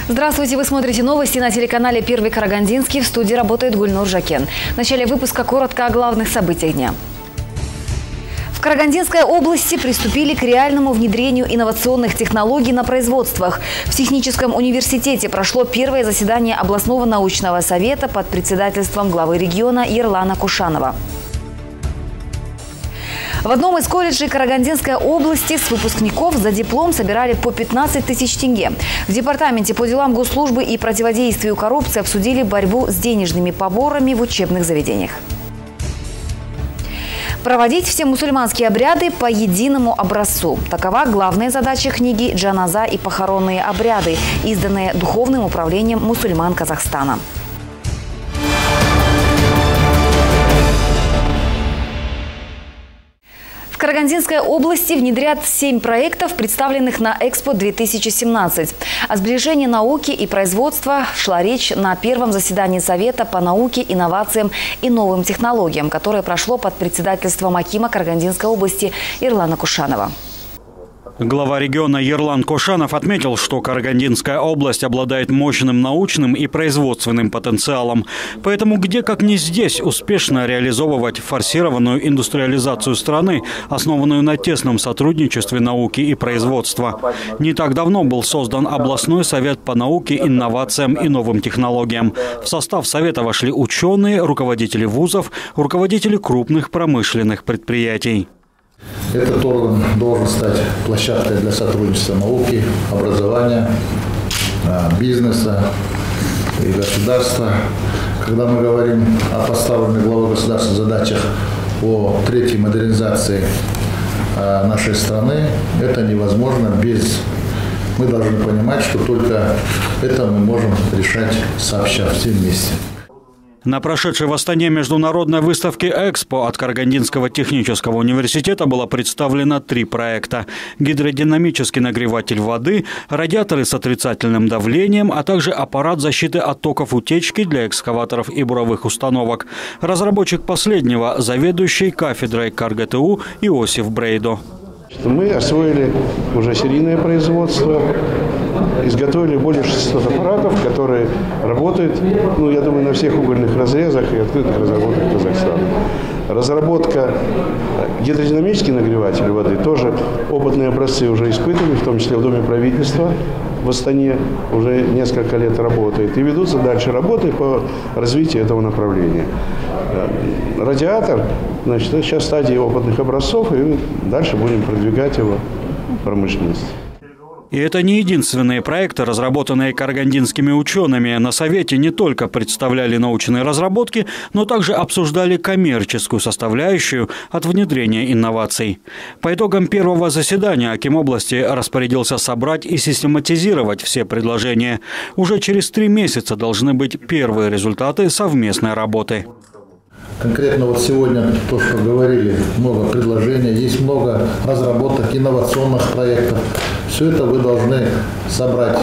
Здравствуйте, вы смотрите новости на телеканале «Первый Карагандинский». В студии работает Гульнур Жакен. В начале выпуска коротко о главных событиях дня. В Карагандинской области приступили к реальному внедрению инновационных технологий на производствах. В техническом университете прошло первое заседание областного научного совета под председательством главы региона Ерлана Кушанова. В одном из колледжей Карагандинской области с выпускников за диплом собирали по 15 тысяч тенге. В департаменте по делам госслужбы и противодействию коррупции обсудили борьбу с денежными поборами в учебных заведениях. Проводить все мусульманские обряды по единому образцу. Такова главная задача книги «Джаназа и похоронные обряды», изданная Духовным управлением мусульман Казахстана. В Карагандинской области внедрят 7 проектов, представленных на Экспо-2017. О сближении науки и производства шла речь на первом заседании Совета по науке, инновациям и новым технологиям, которое прошло под председательством акима Карагандинской области Ерлана Кушанова. Глава региона Ерлан Кушанов отметил, что Карагандинская область обладает мощным научным и производственным потенциалом. Поэтому где, как не здесь, успешно реализовывать форсированную индустриализацию страны, основанную на тесном сотрудничестве науки и производства. Не так давно был создан областной совет по науке, инновациям и новым технологиям. В состав совета вошли ученые, руководители вузов, руководители крупных промышленных предприятий. Этот орган должен стать площадкой для сотрудничества науки, образования, бизнеса и государства. Когда мы говорим о поставленных главой государства задачах по третьей модернизации нашей страны, это невозможно без... Мы должны понимать, что только это мы можем решать сообща, все вместе. На прошедшей в Астане международной выставке «Экспо» от Карагандинского технического университета было представлено 3 проекта. Гидродинамический нагреватель воды, радиаторы с отрицательным давлением, а также аппарат защиты от токов утечки для экскаваторов и буровых установок. Разработчик последнего – заведующий кафедрой КарГТУ Иосиф Брейдо. Мы освоили уже серийное производство, изготовили более 600 аппаратов, которые работают, я думаю, на всех угольных разрезах и открытых разработках Казахстана. Разработка гидродинамических нагревателей воды, тоже опытные образцы уже испытаны, в том числе в Доме правительства в Астане уже несколько лет работает. И ведутся дальше работы по развитию этого направления. Радиатор, сейчас в стадии опытных образцов, и дальше будем продвигать его в промышленность. И это не единственные проекты, разработанные карагандинскими учеными. На Совете не только представляли научные разработки, но также обсуждали коммерческую составляющую от внедрения инноваций. По итогам первого заседания аким области распорядился собрать и систематизировать все предложения. Уже через 3 месяца должны быть первые результаты совместной работы. Конкретно сегодня то, что говорили, много предложений, есть много разработок, инновационных проектов. Все это вы должны собрать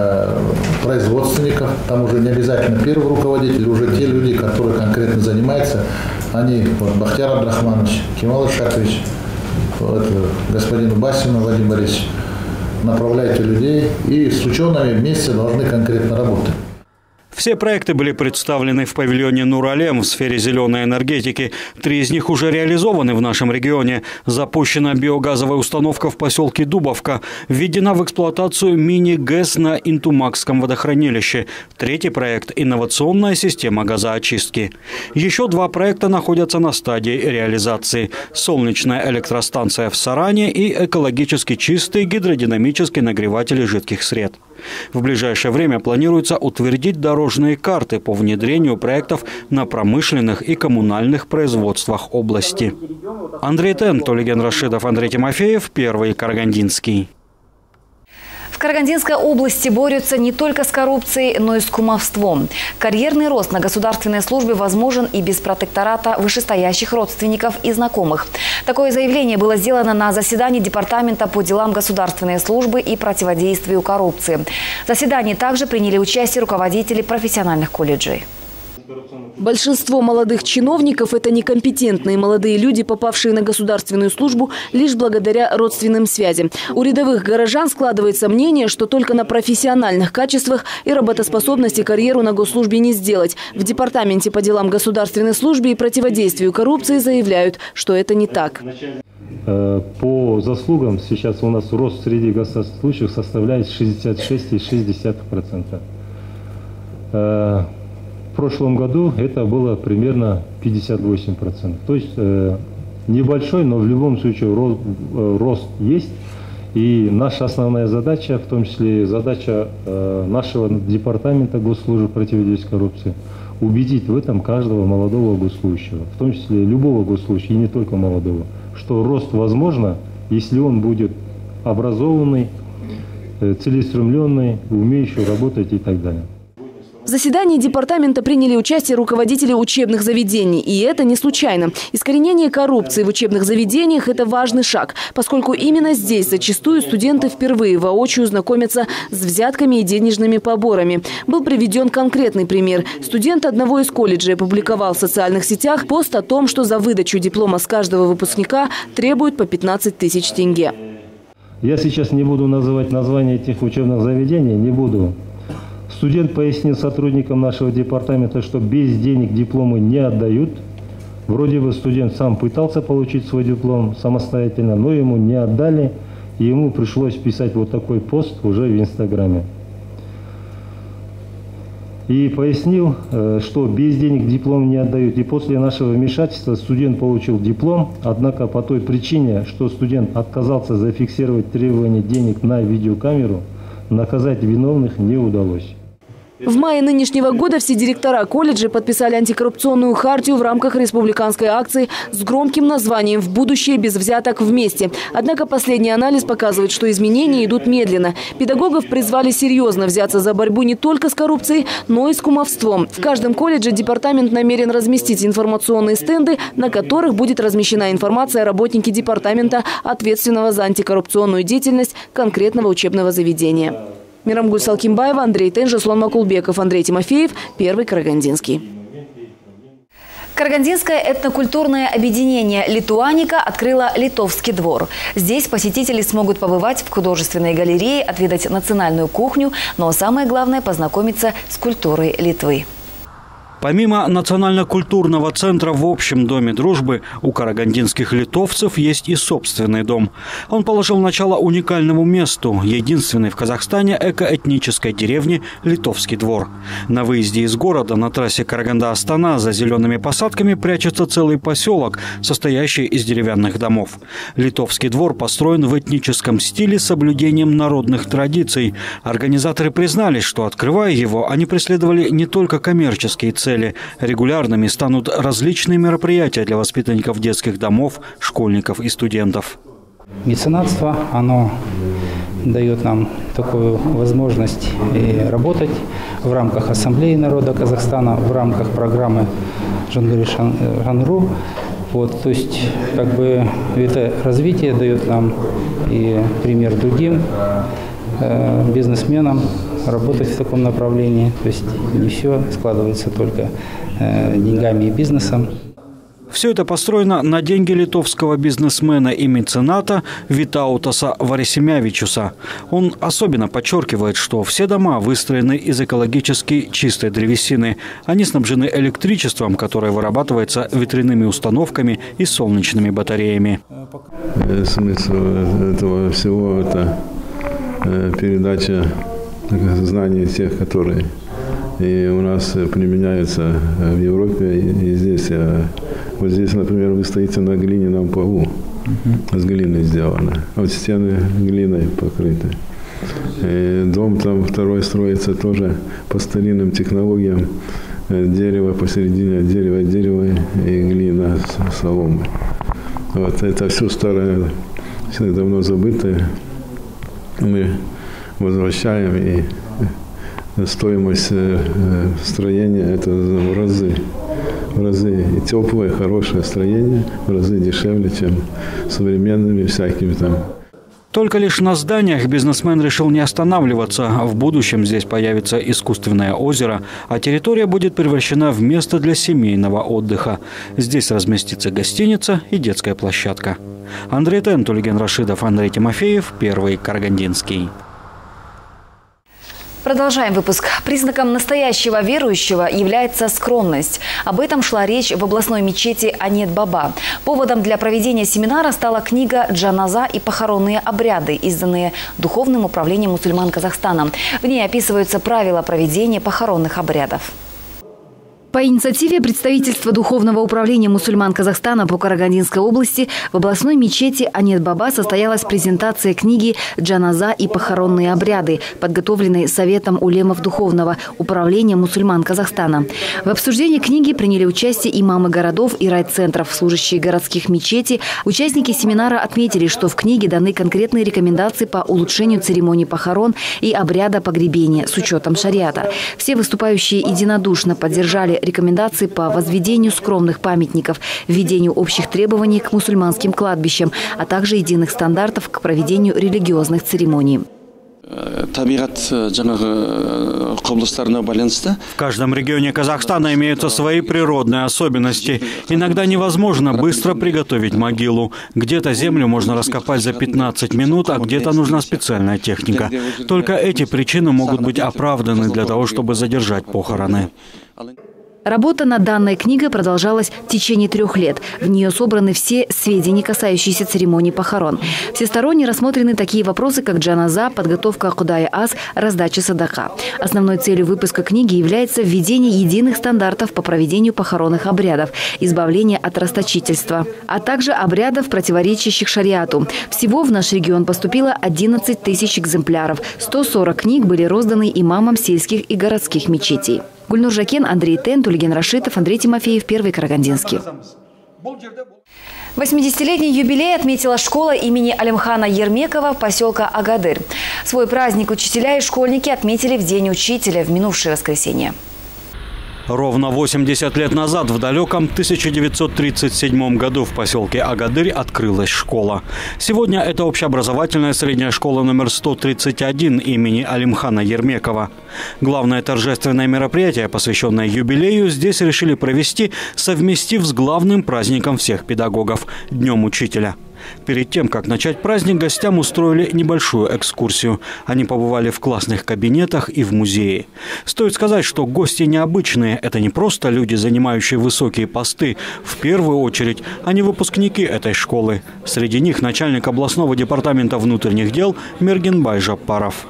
производственников, там уже не обязательно первый руководитель, уже те люди, которые конкретно занимаются, они, Бахтияр Абдрахманович, Кемал Ишакович, господин Басин Владимир Борисович, направляйте людей и с учеными вместе должны конкретно работать. Все проекты были представлены в павильоне «Нур-Алем» в сфере зеленой энергетики. 3 из них уже реализованы в нашем регионе. Запущена биогазовая установка в поселке Дубовка. Введена в эксплуатацию мини-ГЭС на Интумакском водохранилище. 3-й проект – инновационная система газоочистки. Еще 2 проекта находятся на стадии реализации. Солнечная электростанция в Саране и экологически чистые гидродинамические нагреватели жидких сред. В ближайшее время планируется утвердить дорожные карты по внедрению проектов на промышленных и коммунальных производствах области. Андрей Тен, Толиген Рашидов, Андрей Тимофеев, Первый Карагандинский. В Карагандинской области борются не только с коррупцией, но и с кумовством. Карьерный рост на государственной службе возможен и без протектората вышестоящих родственников и знакомых. Такое заявление было сделано на заседании Департамента по делам государственной службы и противодействию коррупции. В заседании также приняли участие руководители профессиональных колледжей. Большинство молодых чиновников – это некомпетентные молодые люди, попавшие на государственную службу лишь благодаря родственным связям. У рядовых горожан складывается мнение, что только на профессиональных качествах и работоспособности карьеру на госслужбе не сделать. В Департаменте по делам государственной службы и противодействию коррупции заявляют, что это не так. По заслугам сейчас у нас рост среди государственных служащих составляет 66,6%. В прошлом году это было примерно 58%. То есть небольшой, но в любом случае рост есть. И наша основная задача, в том числе задача нашего департамента госслужбы противодействия коррупции, убедить в этом каждого молодого госслужащего, в том числе любого госслужащего, и не только молодого, что рост возможно, если он будет образованный, целеустремленный, умеющий работать и так далее. В заседании департамента приняли участие руководители учебных заведений. И это не случайно. Искоренение коррупции в учебных заведениях – это важный шаг, поскольку именно здесь зачастую студенты впервые воочию знакомятся с взятками и денежными поборами. Был приведен конкретный пример. Студент одного из колледжей опубликовал в социальных сетях пост о том, что за выдачу диплома с каждого выпускника требуют по 15 тысяч тенге. Я сейчас не буду называть названия этих учебных заведений, не буду. Студент пояснил сотрудникам нашего департамента, что без денег дипломы не отдают. Вроде бы студент сам пытался получить свой диплом самостоятельно, но ему не отдали. И ему пришлось писать вот такой пост уже в Инстаграме. И пояснил, что без денег диплом не отдают. И после нашего вмешательства студент получил диплом. Однако по той причине, что студент отказался зафиксировать требования денег на видеокамеру, наказать виновных не удалось. В мае нынешнего года все директора колледжей подписали антикоррупционную хартию в рамках республиканской акции с громким названием «В будущее без взяток вместе». Однако последний анализ показывает, что изменения идут медленно. Педагогов призвали серьезно взяться за борьбу не только с коррупцией, но и с кумовством. В каждом колледже департамент намерен разместить информационные стенды, на которых будет размещена информация о работнике департамента, ответственного за антикоррупционную деятельность конкретного учебного заведения. Мирамгуль Салкимбаева, Андрей Тен, Жасулан Макулбеков, Андрей Тимофеев, Первый Карагандинский. Карагандинское этнокультурное объединение «Литуаника» открыло Литовский двор. Здесь посетители смогут побывать в художественной галерее, отведать национальную кухню, но самое главное – познакомиться с культурой Литвы. Помимо национально-культурного центра в общем доме дружбы, у карагандинских литовцев есть и собственный дом. Он положил начало уникальному месту, единственной в Казахстане экоэтнической деревне Литовский двор. На выезде из города на трассе Караганда-Астана за зелеными посадками прячется целый поселок, состоящий из деревянных домов. Литовский двор построен в этническом стиле с соблюдением народных традиций. Организаторы признались, что, открывая его, они преследовали не только коммерческие цели. Регулярными станут различные мероприятия для воспитанников детских домов, школьников и студентов. Меценатство, оно дает нам такую возможность работать в рамках Ассамблеи народа Казахстана, в рамках программы «Жангыри Шанру». Вот, то есть, как бы, это развитие дает нам и пример другим бизнесменам работать в таком направлении. То есть не все складывается только деньгами и бизнесом. Все это построено на деньги литовского бизнесмена и мецената Витаутаса Варисемявичуса. Он особенно подчеркивает, что все дома выстроены из экологически чистой древесины. Они снабжены электричеством, которое вырабатывается ветряными установками и солнечными батареями. Смысл этого всего – это передача знаний тех, которые и у нас применяются в Европе и здесь. Вот здесь, например, вы стоите на глиняном полу, с глиной сделано. Вот стены глиной покрыты. И дом там второй строится тоже по старинным технологиям. Дерево посередине, дерево и глина, соломы. Вот это все старое, все давно забытое. Мы возвращаем, и стоимость строения – это в разы. И теплое, хорошее строение в разы дешевле, чем современными всякими там. Только лишь на зданиях бизнесмен решил не останавливаться. В будущем здесь появится искусственное озеро, а территория будет превращена в место для семейного отдыха. Здесь разместится гостиница и детская площадка. Андрей Тен, Тулиген Рашидов, Андрей Тимофеев, Первый Карагандинский. Продолжаем выпуск. Признаком настоящего верующего является скромность. Об этом шла речь в областной мечети Анет-Баба. Поводом для проведения семинара стала книга «Джаназа и похоронные обряды», изданная Духовным управлением мусульман Казахстана. В ней описываются правила проведения похоронных обрядов. По инициативе представительства Духовного управления мусульман Казахстана по Карагандинской области в областной мечети Анет-Баба состоялась презентация книги «Джаназа и похоронные обряды», подготовленной Советом улемов Духовного управления мусульман Казахстана. В обсуждении книги приняли участие имамы городов и райцентров, служащие городских мечетей. Участники семинара отметили, что в книге даны конкретные рекомендации по улучшению церемонии похорон и обряда погребения с учетом шариата. Все выступающие единодушно поддержали рекомендации по возведению скромных памятников, введению общих требований к мусульманским кладбищам, а также единых стандартов к проведению религиозных церемоний. В каждом регионе Казахстана имеются свои природные особенности. Иногда невозможно быстро приготовить могилу. Где-то землю можно раскопать за 15 минут, а где-то нужна специальная техника. Только эти причины могут быть оправданы для того, чтобы задержать похороны. Работа над данной книгой продолжалась в течение 3 лет. В нее собраны все сведения, касающиеся церемонии похорон. Всесторонне рассмотрены такие вопросы, как джаназа, подготовка Кудай-ас, раздача садака. Основной целью выпуска книги является введение единых стандартов по проведению похоронных обрядов, избавление от расточительства, а также обрядов, противоречащих шариату. Всего в наш регион поступило 11 тысяч экземпляров. 140 книг были розданы имамам сельских и городских мечетей. Гульнур Жакен, Андрей Тен, Тулиген Рашидов, Андрей Тимофеев, Первый Карагандинский. 80-летний юбилей отметила школа имени Алимхана Ермекова поселка Агадырь. Свой праздник учителя и школьники отметили в День учителя в минувшее воскресенье. Ровно 80 лет назад, в далеком 1937 году, в поселке Агадырь открылась школа. Сегодня это общеобразовательная средняя школа номер 131 имени Алимхана Ермекова. Главное торжественное мероприятие, посвященное юбилею, здесь решили провести, совместив с главным праздником всех педагогов – Днем учителя. Перед тем, как начать праздник, гостям устроили небольшую экскурсию. Они побывали в классных кабинетах и в музее. Стоит сказать, что гости необычные. Это не просто люди, занимающие высокие посты. В первую очередь, они выпускники этой школы. Среди них начальник областного департамента внутренних дел Мергенбай Жаппаров.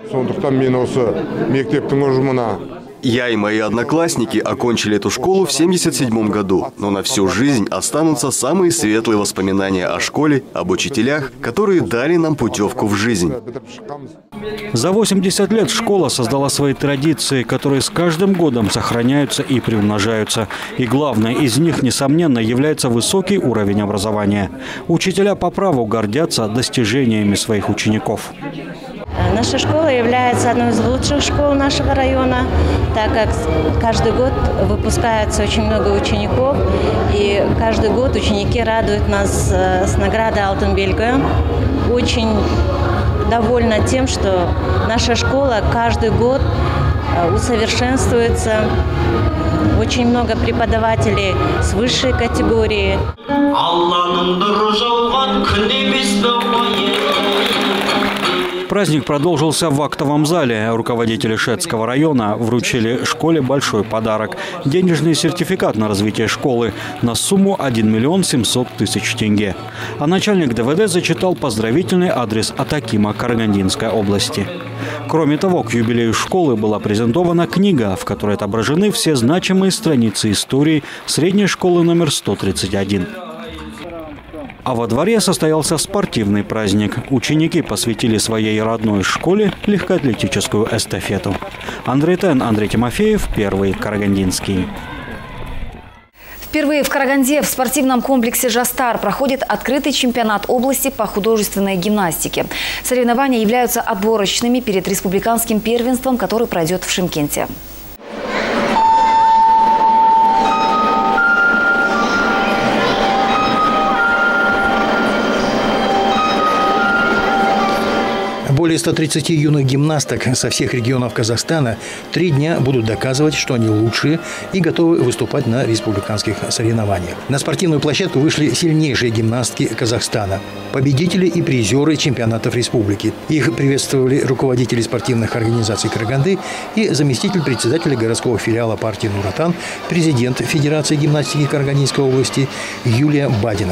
Я и мои одноклассники окончили эту школу в 1977 году, но на всю жизнь останутся самые светлые воспоминания о школе, об учителях, которые дали нам путевку в жизнь. За 80 лет школа создала свои традиции, которые с каждым годом сохраняются и приумножаются. И главное из них, несомненно, является высокий уровень образования. Учителя по праву гордятся достижениями своих учеников. Наша школа является одной из лучших школ нашего района, так как каждый год выпускается очень много учеников, и каждый год ученики радуют нас с наградой «Алтын белгі». Очень довольна тем, что наша школа каждый год усовершенствуется. Очень много преподавателей с высшей категории. Праздник продолжился в актовом зале. Руководители Шетского района вручили школе большой подарок – денежный сертификат на развитие школы на сумму 1 700 000 тенге. А начальник ДВД зачитал поздравительный адрес от акима Карагандинской области. Кроме того, к юбилею школы была презентована книга, в которой отображены все значимые страницы истории средней школы номер 131. А во дворе состоялся спортивный праздник. Ученики посвятили своей родной школе легкоатлетическую эстафету. Андрей Тен, Андрей Тимофеев, Первый Карагандинский. Впервые в Караганде в спортивном комплексе «Жастар» проходит открытый чемпионат области по художественной гимнастике. Соревнования являются отборочными перед республиканским первенством, который пройдет в Шымкенте. Более 130 юных гимнасток со всех регионов Казахстана 3 дня будут доказывать, что они лучшие и готовы выступать на республиканских соревнованиях. На спортивную площадку вышли сильнейшие гимнастки Казахстана, победители и призеры чемпионатов республики. Их приветствовали руководители спортивных организаций Караганды и заместитель председателя городского филиала партии «Нур-Отан», президент Федерации гимнастики Карагандинской области Юлия Бадина.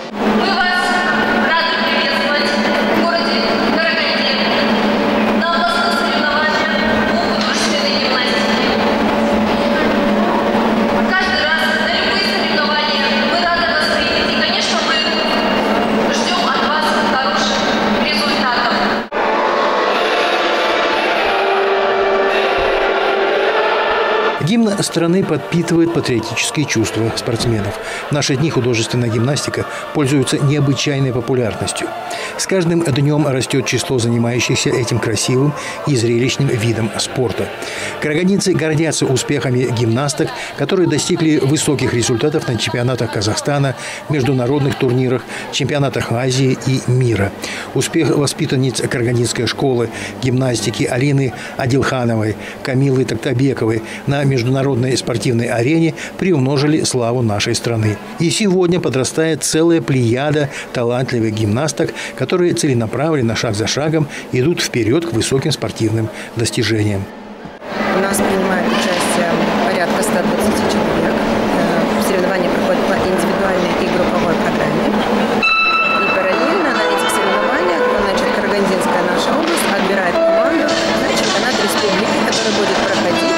Гимн страны подпитывает патриотические чувства спортсменов. В наши дни художественная гимнастика пользуется необычайной популярностью. С каждым днем растет число занимающихся этим красивым и зрелищным видом спорта. Карагандинцы гордятся успехами гимнасток, которые достигли высоких результатов на чемпионатах Казахстана, международных турнирах, чемпионатах Азии и мира. Успех воспитанниц Карагандинской школы гимнастики Алины Адилхановой, Камилы Токтабековой на международной спортивной арене приумножили славу нашей страны. И сегодня подрастает целая плеяда талантливых гимнасток, которые целенаправленно, шаг за шагом, идут вперед к высоким спортивным достижениям. У нас принимает участие порядка 120 человек. Соревнования проходят по индивидуальной и групповой программе. И параллельно на этих соревнованиях Карагандинская наша область отбирает команду на чемпионат республики, который будет проходить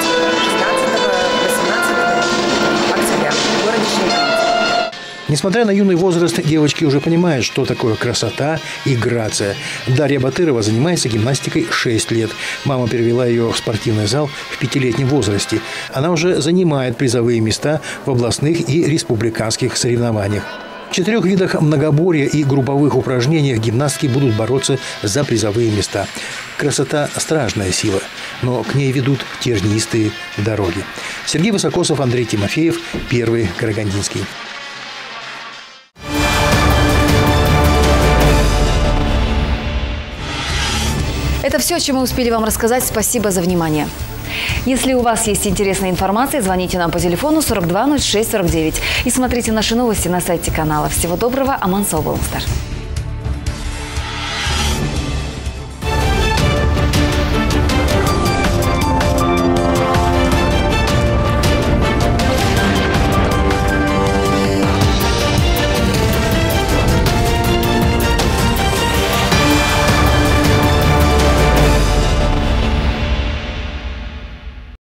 16-18 октября в городе Шенкель. Несмотря на юный возраст, девочки уже понимают, что такое красота и грация. Дарья Батырова занимается гимнастикой 6 лет. Мама перевела ее в спортивный зал в 5-летнем возрасте. Она уже занимает призовые места в областных и республиканских соревнованиях. В 4 видах многоборья и групповых упражнениях гимнастки будут бороться за призовые места. Красота – страшная сила, но к ней ведут тернистые дороги. Сергей Высокосов, Андрей Тимофеев, Первый Карагандинский. Это все, о чем мы успели вам рассказать. Спасибо за внимание. Если у вас есть интересная информация, звоните нам по телефону 42 06 49 и смотрите наши новости на сайте канала. Всего доброго, Аман Сау болыңыздар.